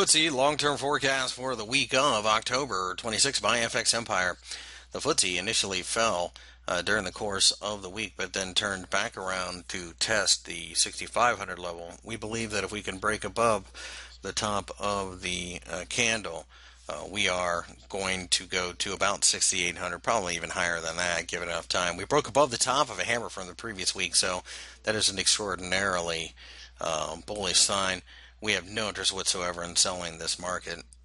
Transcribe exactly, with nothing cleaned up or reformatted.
F T S E long-term forecast for the week of October twenty-sixth by F X Empire. The F T S E initially fell uh, during the course of the week, but then turned back around to test the sixty-five hundred level. We believe that if we can break above the top of the uh, candle, uh, we are going to go to about sixty-eight hundred, probably even higher than that, given enough time. We broke above the top of a hammer from the previous week, so that is an extraordinarily uh, bullish sign. We have no interest whatsoever in selling this market.